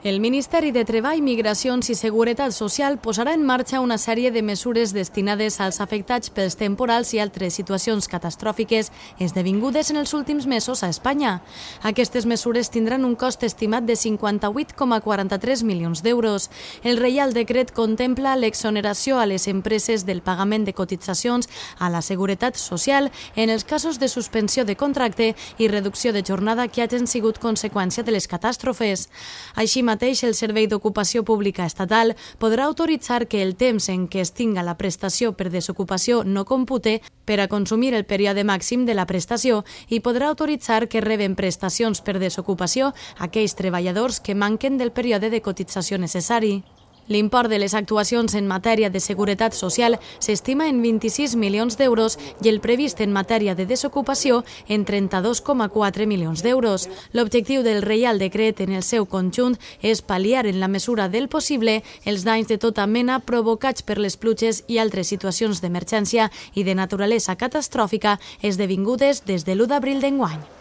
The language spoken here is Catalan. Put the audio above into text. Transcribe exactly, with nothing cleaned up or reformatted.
El Ministeri de Treball, Migracions i Seguretat Social posarà en marxa una sèrie de mesures destinades als afectats pels temporals i altres situacions catastròfiques esdevingudes en els últims mesos a Espanya. Aquestes mesures tindran un cost estimat de cinquanta-vuit coma quaranta-tres milions d'euros. El Reial Decret contempla l'exoneració a les empreses del pagament de cotitzacions a la Seguretat Social en els casos de suspensió de contracte i reducció de jornada que hagin sigut conseqüència de les catàstrofes. Així mateix, el Servei d'Ocupació Pública Estatal podrà autoritzar que el temps en què es tinga la prestació per desocupació no compute per a consumir el període màxim de la prestació i podrà autoritzar que reben prestacions per desocupació aquells treballadors que manquen del període de cotització necessari. L'import de les actuacions en matèria de seguretat social s'estima en vint-i-sis milions d'euros i el previst en matèria de desocupació en trenta-dos coma quatre milions d'euros. L'objectiu del Reial Decret en el seu conjunt és pal·liar en la mesura del possible els danys de tota mena provocats per les pluges i altres situacions d'emergència i de naturalesa catastròfica esdevingudes des de l'u d'abril d'enguany.